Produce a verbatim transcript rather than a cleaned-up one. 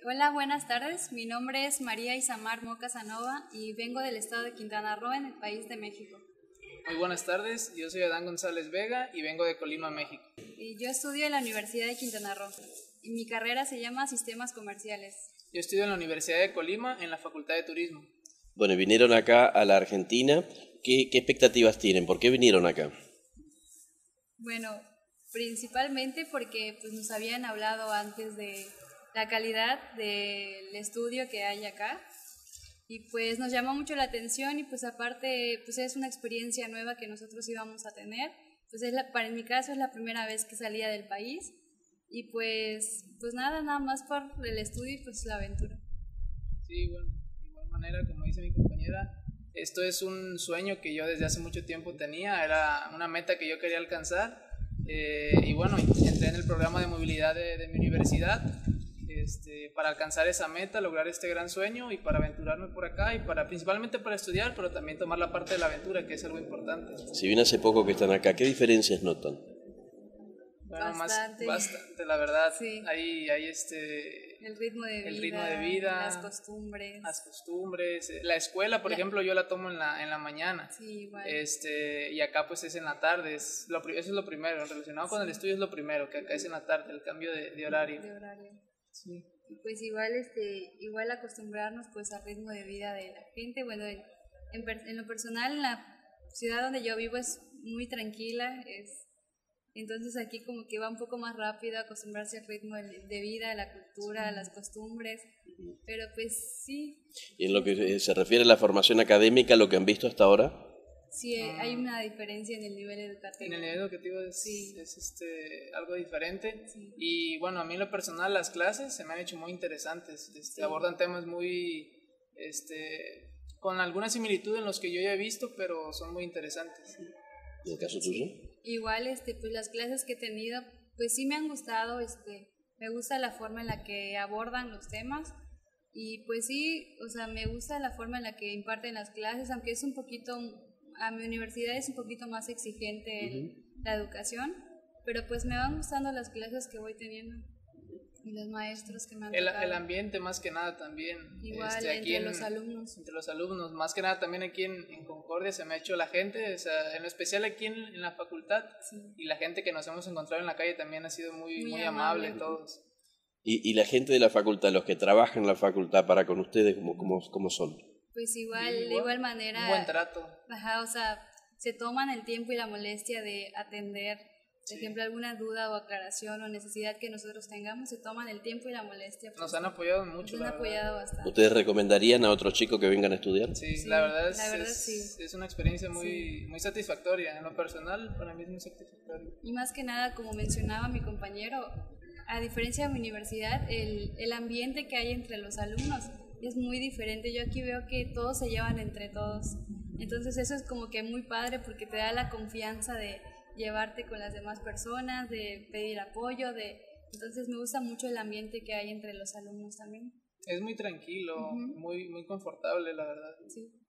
Hola, buenas tardes. Mi nombre es María Isamar Moca Sanova y vengo del estado de Quintana Roo, en el país de México. Muy buenas tardes, yo soy Adán González Vega y vengo de Colima, México. Y yo estudio en la Universidad de Quintana Roo y mi carrera se llama Sistemas Comerciales. Yo estudio en la Universidad de Colima en la Facultad de Turismo. Bueno, vinieron acá a la Argentina. ¿Qué, qué expectativas tienen? ¿Por qué vinieron acá? Bueno, principalmente porque pues, nos habían hablado antes de la calidad del estudio que hay acá y pues nos llamó mucho la atención y pues aparte pues es una experiencia nueva que nosotros íbamos a tener. Pues es la, para en mi caso es la primera vez que salía del país y pues, pues nada, nada más por el estudio y pues la aventura. Sí, bueno, de igual manera, como dice mi compañera, esto es un sueño que yo desde hace mucho tiempo tenía, era una meta que yo quería alcanzar eh, y bueno, entré en el programa de movilidad de, de mi universidad este, para alcanzar esa meta, lograr este gran sueño y para aventurarme por acá y para principalmente para estudiar, pero también tomar la parte de la aventura, que es algo importante. Si bien hace poco que están acá, ¿qué diferencias notan? Bueno, bastante. Más, bastante, la verdad. Sí. Hay, hay este... El ritmo de vida, el ritmo de vida, las costumbres. Las costumbres. La escuela, por la, ejemplo, yo la tomo en la, en la mañana. Sí, igual. Este, y acá pues es en la tarde. Es lo, eso es lo primero. Relacionado sí. con el estudio es lo primero, que acá es en la tarde, el cambio de, de horario. De horario. Sí. Y pues igual, este, igual acostumbrarnos pues al ritmo de vida de la gente. Bueno, en, en, en lo personal, en la ciudad donde yo vivo es muy tranquila, es... Entonces aquí como que va un poco más rápido acostumbrarse al ritmo de vida, a la cultura, a las costumbres, pero pues sí. ¿Y en lo que se refiere a la formación académica, lo que han visto hasta ahora? Sí, hay una diferencia en el nivel educativo. En el nivel educativo es, sí. es este, algo diferente sí. Y bueno, a mí en lo personal las clases se me han hecho muy interesantes, este, sí. abordan temas muy, este, con alguna similitud en los que yo ya he visto, pero son muy interesantes. ¿Y en el caso tuyo? Igual, este, pues las clases que he tenido, pues sí me han gustado, este, me gusta la forma en la que abordan los temas y pues sí, o sea, me gusta la forma en la que imparten las clases, aunque es un poquito, a mi universidad es un poquito más exigente el, uh-huh. la educación, pero pues me van gustando las clases que voy teniendo y los maestros que me han el, tocado. el ambiente más que nada también. Igual, este, aquí entre en, los alumnos. Entre los alumnos, más que nada también aquí en, en Concordia se me ha hecho la gente, o sea, en lo especial aquí en, en la facultad, sí. y la gente que nos hemos encontrado en la calle también ha sido muy, muy, muy amable, amable todos. ¿Y, ¿Y la gente de la facultad, los que trabajan en la facultad para con ustedes, cómo, cómo, cómo son? Pues igual, igual, de igual manera. Un buen trato. Ajá, o sea, se toman el tiempo y la molestia de atender. Por sí. ejemplo, alguna duda o aclaración o necesidad que nosotros tengamos, se toman el tiempo y la molestia. Pues, nos han apoyado mucho. Nos han apoyado bastante. ¿Ustedes recomendarían a otros chicos que vengan a estudiar? Sí, sí la verdad, es, la verdad es, sí. es una experiencia muy, sí. muy satisfactoria. En lo personal, para mí es muy satisfactoria. Y más que nada, como mencionaba mi compañero, a diferencia de mi universidad, el, el ambiente que hay entre los alumnos es muy diferente. Yo aquí veo que todos se llevan entre todos. Entonces eso es como que muy padre porque te da la confianza de llevarte con las demás personas, de pedir apoyo, de entonces me gusta mucho el ambiente que hay entre los alumnos también. Es muy tranquilo, uh-huh. muy, muy confortable, la verdad. Sí.